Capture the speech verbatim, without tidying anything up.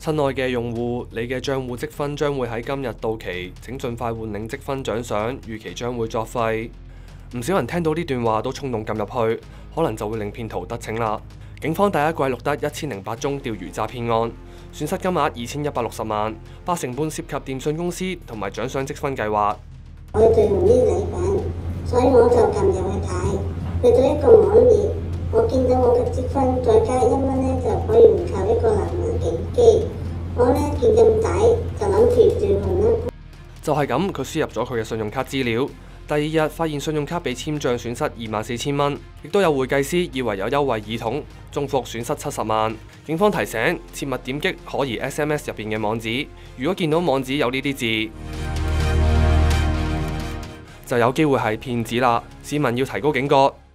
親愛嘅用戶，你嘅賬戶積分將會喺今日到期，請盡快換領積分獎賞，預期將會作廢。唔少人聽到呢段話都衝動撳入去，可能就會令騙徒得逞啦。警方第一季錄得一千零八宗釣魚詐騙案，損失金額二千一百六十萬，八成半涉及電信公司同埋獎賞積分計劃。 我最用呢禮品，所以我就撳入去睇，去到一個網頁，我見到我嘅積分再加一蚊咧，就可以換購一個藍牙鏡機。我咧見咁抵，就諗住轉換啦。 就係咁，佢輸入咗佢嘅信用卡資料。第二日發現信用卡被簽賬，損失二萬四千蚊，亦都有會計師以為有優惠耳筒，中伏損失七十萬。警方提醒，切勿點擊可疑 S M S 入邊嘅網址，如果見到網址有呢啲字，就有機會係騙子啦。市民要提高警覺。